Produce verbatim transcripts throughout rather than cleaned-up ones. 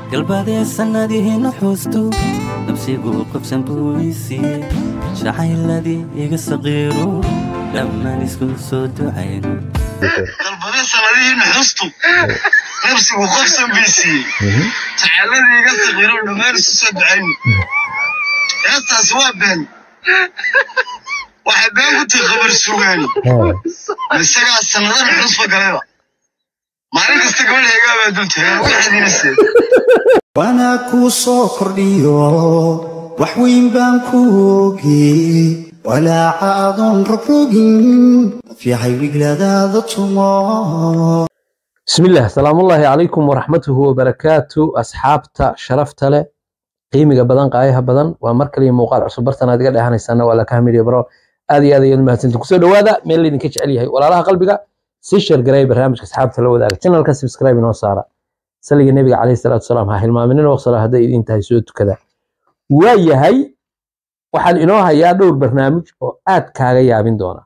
قلبي سنده نحوستو نفسي قبسن بويسي شعي الذي يقصغيرو لما نسكو صوت عينو قلبي سنده نحوستو نفسي قبسن بويسي شعي الذي يقصغيرو لما نسكو صوت عينو يا استاذ بن واحد بين قلت خبر سوغاني السنة السنة نحوس فقريبا ما عليك استقبل هيقابة دولتها واحد ينسي وانا كو صوكر ديو وحوين بانكوكي ولا عاضن رفوقين في حيوي قلادة ضطمو. بسم الله السلام الله عليكم ورحمته وبركاته أصحابتا شرفت له قيمة بدن قايها بدن ومركلي موقع عصب برتنا دقل إحنا السنة ولا كامل يبرو هذه هذه المهتم تكسر هذا من اللي نكش عليها ولا لها قلبك سيشر قريب برنامج أصحابتا لو ذا channel كسبسكرايب نوصارا سلي النبي عليه الصلاة والسلام هاي المؤمنين وصلها هذا إذا انتهى سوت كذا ويا هاي وحال إنه يا دور برنامج وآت كاغي يا بين دونا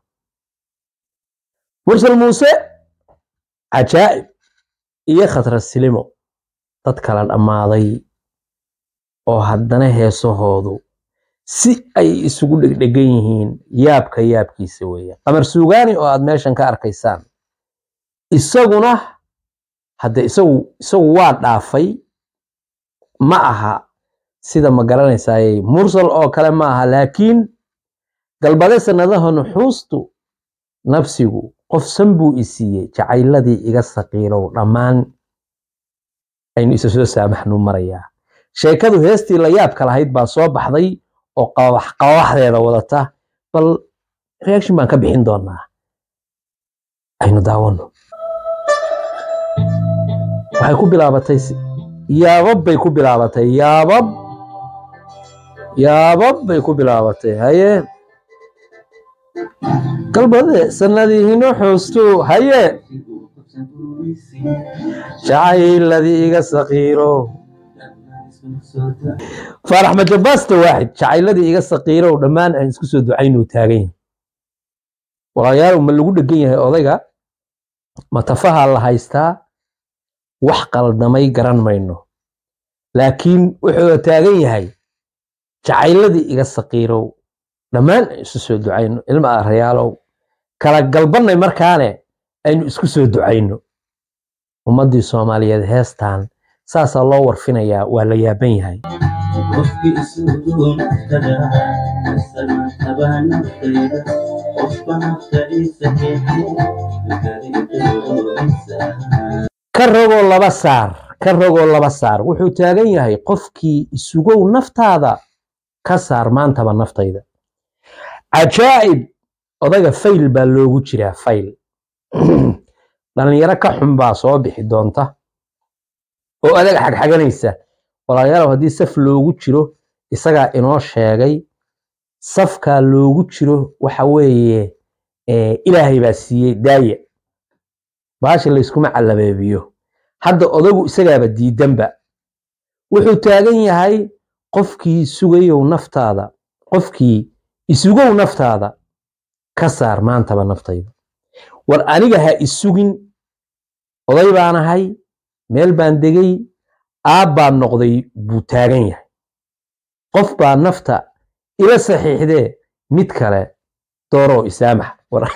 مرسل موسى عجائب إيه خطر السلمو تذكر الأماضي oo haddana heesahoodu si ay isugu dhigdhegan yihiin yaabka yaabkiisa weeyaan qamar suugaani oo aad meeshan ka arkaysaan isaguna hadda isagu isagu waa dhaafay ma aha sida ma garanaysaay mursal oo kale ma aha laakiin galbade sanadaha nuxuustu nafsigu qof sanbuu isiiyay jacayladii iga saqiirow dhammaan aynu isa soo saamaxnu marayaa sheekadu heestii la yaabka lahayd baa soo baxday oo qawax qawaxdeeda wadata bal reaction baan ka bixin doonaa aynu daawano waxay ku bilaabatay yaabab bay ku bilaabatay yaabab yaabab bay ku bilaabatay haye qalbade sanadii nuxuustu haye jacayladii iga saqiiro فرح مجبست واحد شعيلدي إيجا صقيرة ودمان أن يسكسوا دعين وتاجين وغيروا من اللي قلنا جيه أضيقة ما تفهم الله هيستا وحق الدمي جران منه لكن وحول تاجين هاي شعيلدي إيجا صقيرة ودمان يسكسوا دعين الماء ريالو كلا قلبنا مركانه أن يسكسوا دعينه ومدي الصومالية هستان ساس الله ورفنا يا ولا يا بين هاي كرجوا الله بصار كرجوا الله بصار وحو تاجين هاي قفكي السجو نفط هذا كسر ما أنت بالنفط هذا عجائب أضيق فيل باللوجو ترى فيل لأن يركح حنبا صوبح دونته oo adag xaq xaganaysa walaalayaal hadii saf loogu jiro isaga inoo sheegay safka loogu jiro waxa weeye ee ilaahay baa siiyay daaya baash la isku macalabeebiyo hadda odagu isagaaba diidanba wuxuu taagan yahay qofkii sugayo naftaada qofkii isugow naftaada ka saar maantaba naftayda war aniga ha isugin oday baanahay meel baan degay aab baan noqday buu taagan yahay qof baa nafta ila saxiixdee mid kale dooro isaamax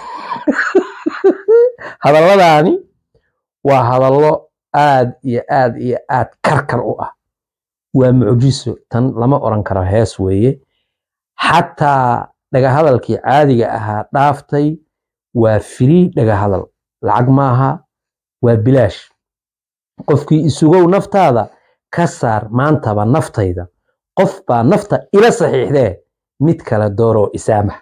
hadalladaani waa hadallo aad iyo aad iyo aad karkar u ah waa mucjiso tan lama oran karo hees weeye xataa dhaga hadalkii caadiga ahaa dhaaftay waa free dhaga hadal lacag maaha waa bilaash qofkii isugow naftaada ka saar maantaba naftayda qof baa nafta ila saxiixdee mid kale dooro isaamax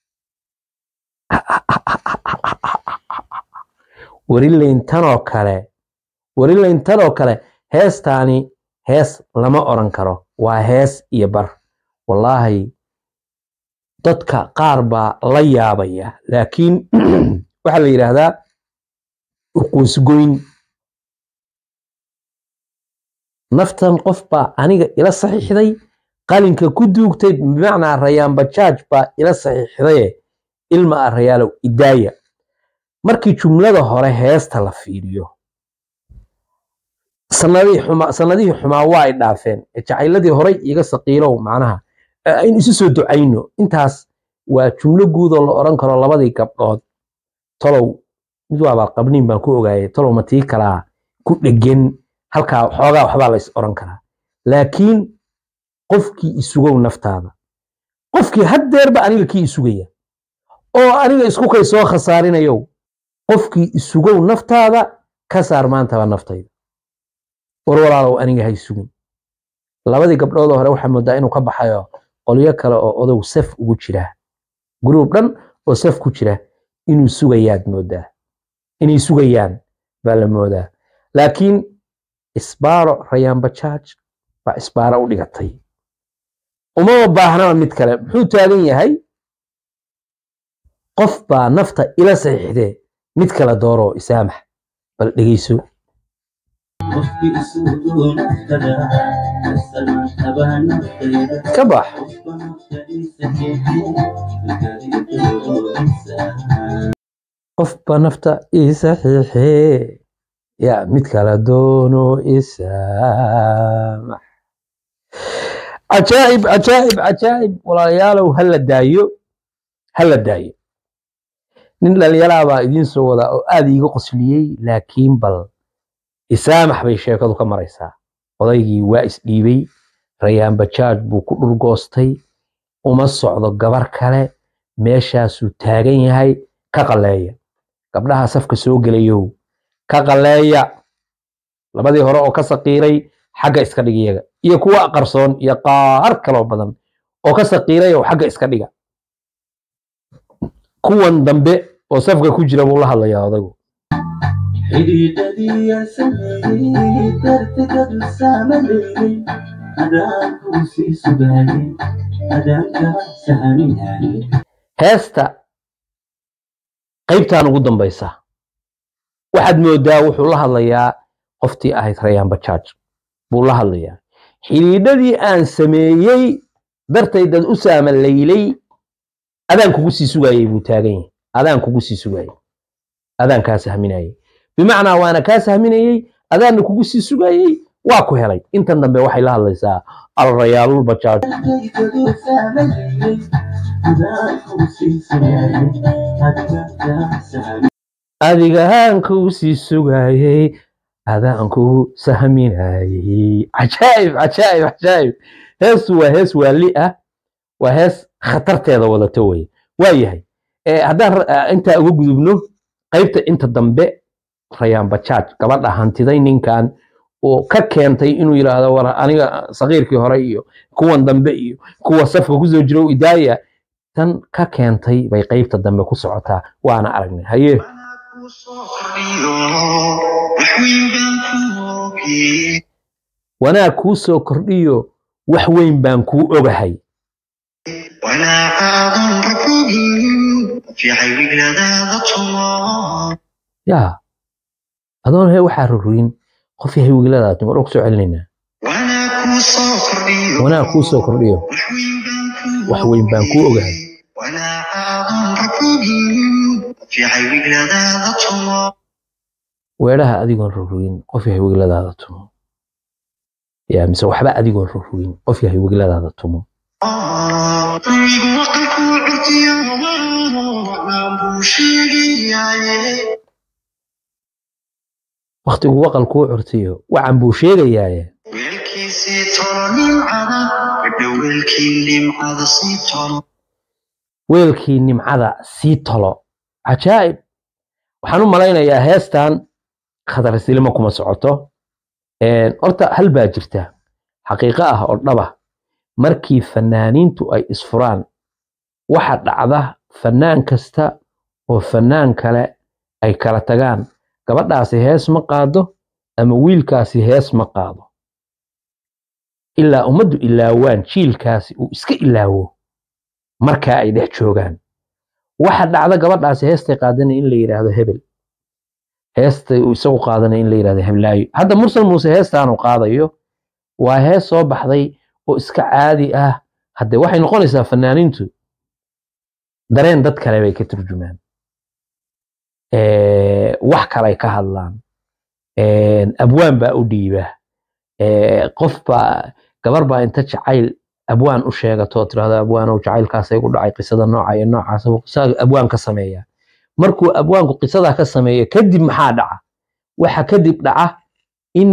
warilayn tanoo kale warilayn tanoo kale heestaani hees lama oran karo waa hees iyo bar wallaahi dadka qaar baa la yaabaya laakiin waxaa la yidhaahdaa uquusgoyn naftan qof baa aniga ila saxiixday qalinka ku duugtay bimacnaa rayaan bajaaj baa ila saxiixday ilma arayaalow idaaya markii jumlada hore heesta la fiiriyo sanadihii xumaa sanadihii xumaa waa ay dhaafeen jacayladii horay iga saqiilow macnaha in isu soo ducayno intaas waa jumlo guud oo la oran karo labadii gabdhood tolow mid waaba qabniin baan ku ogaayay tolow ma tii kala ku dhagan halka xoogaa waxba la is oran karaa laakiin qofkii isugow naftaada qofkii haddeerba aniga kii isugaya oo aniga isku kay soo khasaarinayo qofkii isugow naftaada ka saar maantaba naftayda war walaalow aniga hay sugin labadii gabdhood hore waxa moodaa inuu ka baxayo qolyo kale oo odow saf ugu jira group dhan oo saf ku jira inuu sugayaad moodaa inay sugayaan baa la moodaa laakiin isbaaro Rayaan Bajaaj baa isbaaro u dhigatay uma baahna mid kale muxuu taagan yahay qof baa nafta ila saxiixday mid kala dooro isaamax bal dhageyso kabax qof baa nafta ii saxiixay ya mid kala doono isaamax عجائب عجائب عجائب والله يالو هلا دايو هلا دايو nin dhalinyarada baa idin soo wada oo aad iiga qosliyay laakiin bal isaamax bay sheekadu ka maraysaa odaygii waa isdhiibay Rayaan Bajaaj buu ku dhul goostay uma socdo gabar kale meeshaasuu taagan yahay ka qaleeya gabdhaha safka soo gelayo ka qaleeya labadii hore oo ka saqiiray xagga iska dhigiyaga iyo kuwa qarsoon iyo qaar kale badan oo ka saqiiray oo xagga iska dhiga kuwan dambe oo safka ku jira buu la hadlayaa odagu xididadii sameeyay darteed saameeyay adaan ku sii sugaayay adaan ka sahaminay heesta qaybtaan ugu dambaysa waxaad moodaa wuxuu la hadlayaa qoftii ahayd Rayaan Bajaaj buu la hadlayaa xididadii aan sameeyay darteed dad u saamaleeyay adaan kugu sii sugaayay buu taagan yahay adaan kugu sii sugaayay adaan ka sahminayay bimaana waana ka sahminayay adaan kugu sii sugaayay waa ku helay intan dambe waxay la hadlaysaa al Rayaan Bajaaj adigaan kugu sii sugaayay adaan kugu sahminayay عجائب عجائب عجائب hees waa hees waali ah waa hees khatarteeda wadato way waayahay ee hadaan inta ugu gudubno qaybta inta dambe Rayaan Bajaaj gabadha hantiday ninkan oo ka keentay inuu yiraahdo war aniga saqiirkii hore iyo kuwan dambe iyo kuwa safka ku soo jiro idaaya tan ka keentay bay qaybta dambe ku socotaa waana aragnay haye wana ku soo kordhiyo wax weyn baan ku ogahay وانا اظن ركوبي في حي بلاد الله يا اظن هي waxa ruruin qof yahay wiilada timir oo soo celinayna وانا ku soo kordhiyo wana ku soo kordhiyo wax weyn baan ku ogahay وانا اظن ركوبي في حي بلاد الله weeraha adigoon ruruin qof yahay wiilada tumo يا mise waxba adigoon ruruin qof yahay wiilada tumo waqtigu waqal ku curtiyo waxaan buu sheegayaa wiilkiisii tolnin cada wiilkii nimcada sii tolo wiilkii nimcada sii tolo عجائب waxaan u malaynayaa heestan khadar silimo kuma socoto ee horta hal baa jirta xaqiiqo ah oo dhaba markii fanaaniintu ay isfuraan waxa dhacda fanaan kasta oo fanaan kale ay kala tagaan gabadhaasi hees ma qaado ama wiilkaasi hees ma qaado ilaa umadu ilaawaan jiilkaasi uu iska ilaawo marka ay dhex joogaan waxa dhacda gabadhaasi heestay qaadana in la yiraahdo hebel heestay uu isagu qaadana in la yiraahdo heblaayo hadda mursal muuse heestaanu qaadayo waa hees soo baxday oo iska caadi ah hadda waxay noqonaysaa fanaaniintu dareen dad kale bay ka turjumaan ee wax kale ka hadlaan abwaan baa u dhiiba qof baa gabar baa inta jacayl abwaan u sheegato tirahdo abwaan oo jacaylkaas ay ku dhacay qisada nooca iyo noocaas oo abwaan ka sameeya markuu abwaanku qisada ka sameeyo kadib maxaa dhaca waxa kadib dhaca in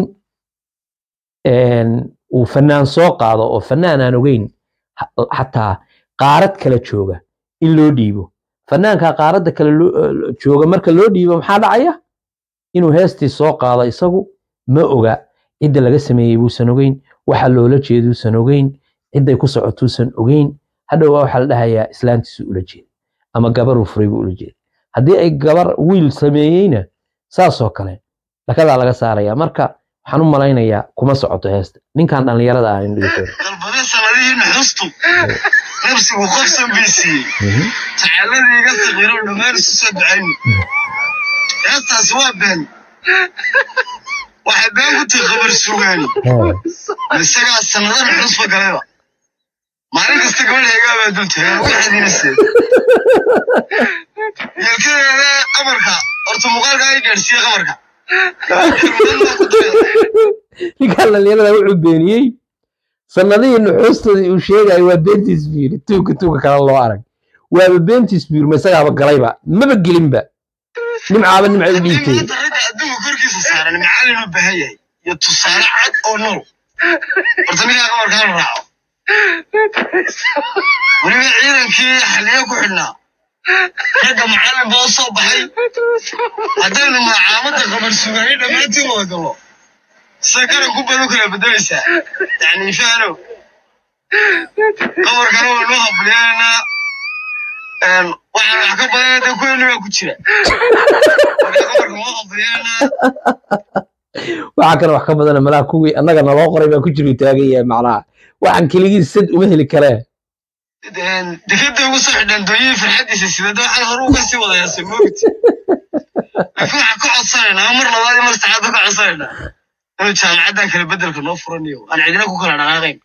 uu fanaan soo qaado oo fanaan aan ogeyn xataa qaarad kala jooga in loo dhiibo fanaanka qaaradda kala jooga marka loo dhiibo maxaa dhacaya inuu heestii soo qaado isagu ma oga cidda laga sameeyay buusan ogeyn waxa loola jeeduusan ogeyn cidday ku socotuusan ogeyn hadhow waxa la dhahayaa islaantiisu ula jeeda ama gabar uu furay buu ula jeeda haddii ay gabar wiil sameeyeyna saasoo kale lakadaa laga saaraya marka waxaan u malaynayaa kuma socoto heesta ninkan dhallinyarada ah in dhigo dalbada sanadihiin xustu nafsigu qofsan biisiyey tacaaladii iga saqiiro dhammaan isu soo ducayn heestaas waa been waxay been ku tahay khabar sugaan isagaa sanadan xusba galayba maalin kasta gabadha heegaabaa dul tagaan uga xadiinasee yelkadeeda qabarka horta muuqaalka ay gaadhsiiye qabarka ninkaan dhallinyarada wuxuu beeniyey sanadihii nuxuustoodii uu sheegay waa beentiis fiiri tuuka tuuka kale loo arag waaba beentiis fiiri ma isagaaba galayba maba gelinba nimcaaba nimcay u dhiibtay adduunka korkiisa saaran macallin u baahan yahay iyo tusaale cad oo nool horta ninkaa qabarkaa la raaco weliba ciidankii xaliyo ku xidhnaa ragga macallin baa u soo baxay haddaynu macaamada qabar sugaanay dhammaantiin wada gallo sida qaranku baad u kala bedelaysaa yani fahano qabarkana waa loo habliyaynaa waxaan wax ka badan dee kuweeni baa ku jira marka qabarka loo habliyaynaa waxaa kale wax ka badana malaha kuwii annaga naloo qoray baa ku jiru taagan yahay macnaha waxaan keligii sad uma heli karee dekada ugu soo xidhan dooyihii farxadiisa sidada waxaan hore uga sii wadayaasay moogti laakiin waxaan ka codsanaynaa mar labaad iyo mar saddexaad ka codsanaynaa inuu jaamacaddan kale bedelka noo furanayo aan cidina ku kala dhaqaaqayn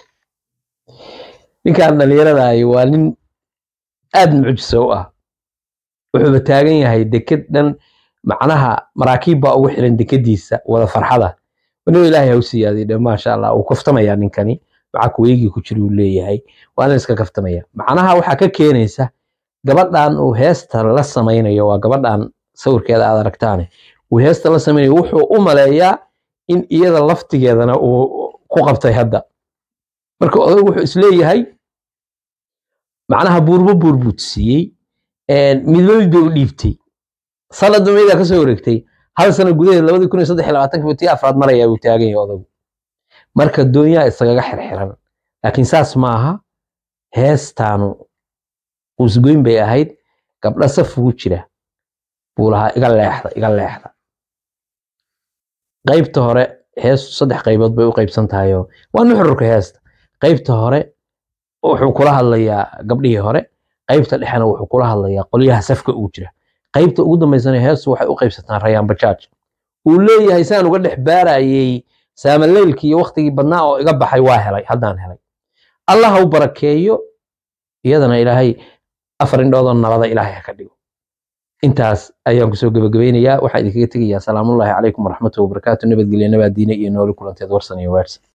ninkaan dhallinyarada ahi waa nin aad mucjiso u ah wuxuuba taagan yahay deked dhan macnaha maraakiib baa ugu xiran dekadiisa wada farxada inuu ilaahay u siiyaaday dhan maasha allah uu kaftamayaa ninkani maca kuweygii ku jira uu leeyahay waana iska kaftamaya macnaha waxaa ka keenaysa gabadhan uu heesta la samaynayo waa gabadhan sawirkeeda aad aragtaane uu heesta la samaynayo wuxuu u maleeyaa in iyada laftigeedana uu ku qabtay hadda marka oday wuxuu isleeyahay macnaha buurbo buurbuudsiiyey midwalba u dhiibtay sanadba meedaa ka soo wareegtay hal sano gudaheed labadii kun iyo saddex iyo labaatanka tii afraad marayaa uu taagan yahay odagu marka doonyaa isagaga xirxiran laakiin saas maaha heestaanu usgoyn bay ahayd gabdha saf ugu jira buu lahaa iga leexda iga leexda qaybta hore heestu saddex qaybood bay u qaybsan tahay waa nuxurka heesta qaybta hore wuxuu kula hadlayaa gabdhihii hore qaybta dhexena wuxuu kula hadlayaa qolyaha safka ugu jira qaybta ugu dambaysana heestu waxay u qaybsataan rayaan bajaaj uu leeyahay saan uga dhex baarayay saamaleylkii iyo waqtigii badnaa oo iga baxay waa helay haddaan helay allah ha u barakeeyo iyadana ilaahay afar indhoodoo nabada ilaahay ha ka dhigo intaas ayaan kusoo gabagabaynayaa waxaan idinkaga tegayaa salaamullaahi calaykum waraxmatullahi wabarakaatu nabadgelyo nabaad diine iyo nooli kulanteed warsan iyo weersan